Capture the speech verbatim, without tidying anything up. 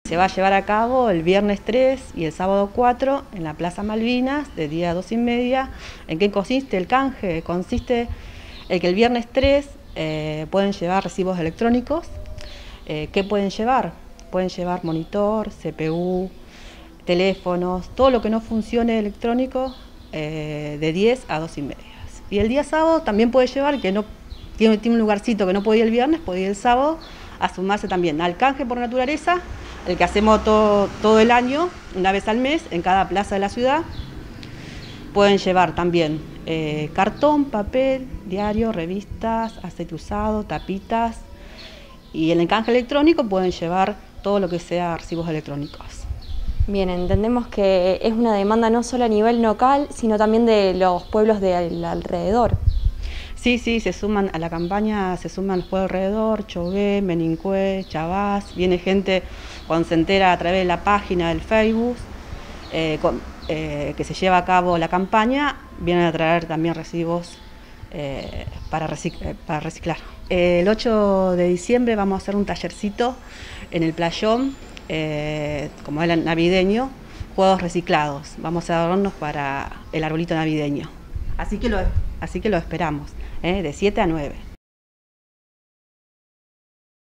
Se va a llevar a cabo el viernes tres y el sábado cuatro en la Plaza Malvinas, de día a dos y media. ¿En qué consiste el canje? Consiste en que el viernes tres eh, pueden llevar recibos electrónicos. Eh, ¿Qué pueden llevar? Pueden llevar monitor, C P U, teléfonos, todo lo que no funcione electrónico eh, de diez a dos y media. Y el día sábado también puede llevar, que no tiene, tiene un lugarcito que no puede ir el viernes, puede ir el sábado, a sumarse también al canje por naturaleza, el que hacemos todo, todo el año, una vez al mes, en cada plaza de la ciudad. Pueden llevar también eh, cartón, papel, diario, revistas, aceite usado, tapitas. Y en el canje electrónico pueden llevar todo lo que sea archivos electrónicos. Bien, entendemos que es una demanda no solo a nivel local, sino también de los pueblos del alrededor. Sí, sí, se suman a la campaña, se suman los pueblos alrededor, Chogué, Menincué, Chavás. Viene gente cuando se entera a través de la página del Facebook eh, con, eh, que se lleva a cabo la campaña, vienen a traer también recibos eh, para, recic para reciclar. El ocho de diciembre vamos a hacer un tallercito en el playón, eh, como es el navideño, juegos reciclados. Vamos a adornarnos para el arbolito navideño. Así que lo, así que lo esperamos, ¿eh? De siete a nueve.